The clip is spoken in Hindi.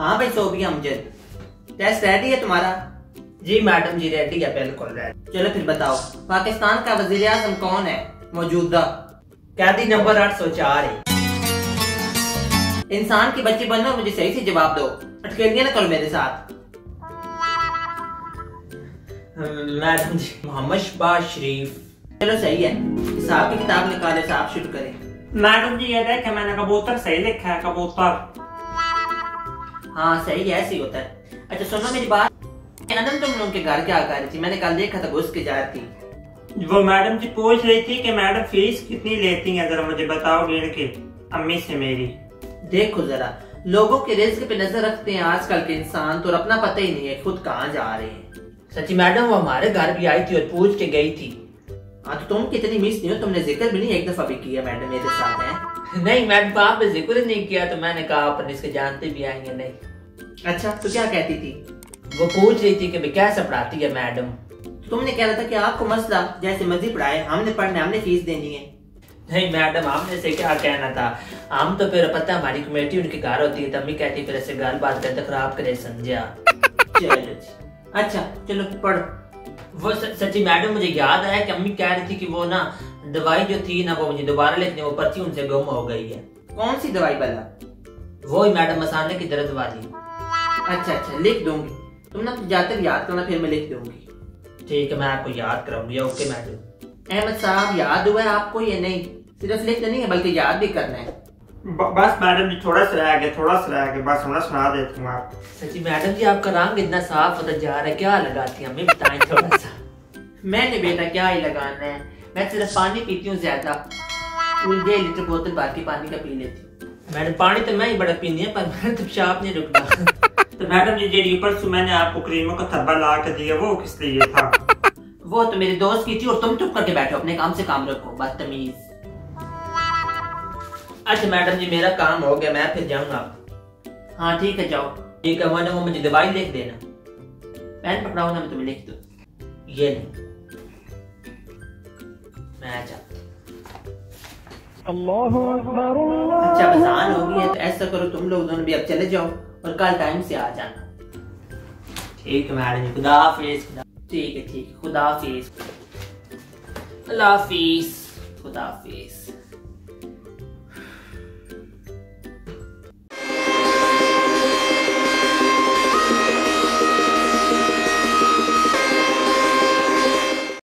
हाँ भाई सोफिया अमजद, टेस्ट रेडी है तुम्हारा? जी मैडम जी रेडी है, बिल्कुल रेडी। चलो फिर बताओ, पाकिस्तान का वजीर आजम कौन है मौजूदा? कैदी नंबर 804 है। इंसान की बच्ची बनना, मुझे सही से जवाब दो, अटकेलियां ना करो मेरे साथ। मैडम जी मोहम्मद शहबाज शरीफ। चलो सही है, हिसाब की किताब निकाले, साहब शुरू करें। मैडम जी ये देखे मैंने कबूतर सही लिखा है, कबूतर। हाँ सही है, ऐसे ही होता है। अच्छा सुनो मेरी बात, अनंत तुम लोगों के घर क्या कर रही थी? मैंने कल देखा था घुस के जा रही थी। वो मैडम जी पूछ रही थी कि मैडम फीस कितनी लेती हैं, जरा मुझे बताओगे इनकी अम्मी से मेरी। देखो जरा, लोगों के रिस्क पे नजर रखते हैं आजकल के इंसान, तो अपना पता ही नहीं है खुद कहाँ जा रहे हैं। सच्ची मैडम वो हमारे घर भी आई थी और पूछ के गई थी। हाँ तो तुम कितनी मिस नहीं हो, तुमने जिक्र भी नहीं एक दफा भी किया मैडम मेरे साथ है। नहीं मैडम आपने जिक्र ही नहीं किया, तो मैंने कहा अपन इसके जानते भी आएंगे नहीं। अच्छा तो क्या कहती थी? वो पूछ रही थी कि कैसे पढ़ाती है मैडम। तुमने कह रहा था कि आपको मसला जैसे मर्जी पढ़ाए, हमने पढ़ना, हमने फीस देनी है। नहीं मैडम हमने से क्या कहना था, हम तो फिर पता हमारी कमेटी उनके घर होती है, तभी कहती फिर ऐसे गाल बात करते खराब करे समझा। चलो अच्छा चलो पढ़। वो सच्ची मैडम मुझे याद आया कि अम्मी कह रही थी कि वो ना दवाई जो थी ना वो मुझे दोबारा लिखनी, वो पर्ची उनसे गुम हो गई है। कौन सी दवाई वाला? वो ही मैडम मसाने की दर्द वाली। अच्छा लिख दूंगी, तुम ना जाते याद करना, फिर मैं लिख दूंगी। ठीक है मैं आपको याद कराऊंगी। Okay madam. अहमद साहब याद हुआ है आपको? ये नहीं सिर्फ लिखना नहीं है बल्कि याद भी करना है। बस मैडम जी थोड़ा सा रह गया, थोड़ा सा रह गया, बस सुना देती हूँ आप। सच्ची मैडम जी आपका रंग इतना साफ होता जा रहा है, क्या लगाती हैं हमें बताएं थोड़ा सा। मैंने बेटा क्या ही लगाना है, मैं सिर्फ पानी पीती हूँ ज्यादा, 1.5 लीटर बोतल बाकी पानी का पी लेती हूँ। मैडम पानी तो मैं ही बड़ा पीनी है, पर मेरा तो पेशाब नहीं रुकता। तो मैडम जी जेडी परसों मैंने आपको क्रीमों का थब्बा ला के दिया, वो किस लिए था? वो तो मेरे दोस्त की थी, और तुम चुप करके बैठो, अपने काम से काम रखो, बदतमीज। अच्छा मैडम जी मेरा काम हो गया, मैं फिर जाऊंगा। हाँ ठीक है जाओ। ठीक है मैडम, वो मुझे दवाई लिख देना। पेन पकड़ाओ ना, मैं तुम्हें लिख दूं। ये नहीं मैं जाता। अच्छा बसान हो गई है, तो ऐसा करो तुम लोग दोनों भी अब चले जाओ और कल टाइम से आ जाना। ठीक है मैडम जी, खुदा हाफिज। ठीक है खुदा हाफिज। अल्लाह हाफिज। खुदा हाफिज।